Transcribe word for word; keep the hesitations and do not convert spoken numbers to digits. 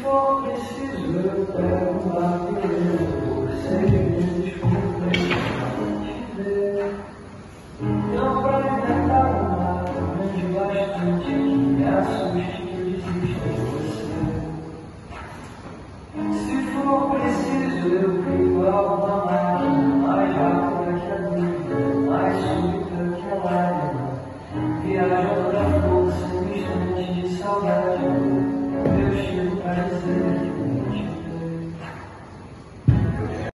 for preciso, eu pego a beleza, cem vezes por vez pra te ver. Não fragmentar o mar, grande bastante, que me assuste que eu desista de você. Se for preciso, eu crio alguma máquina mais rápida que a vida, mais súbita que a lágrima. Viajo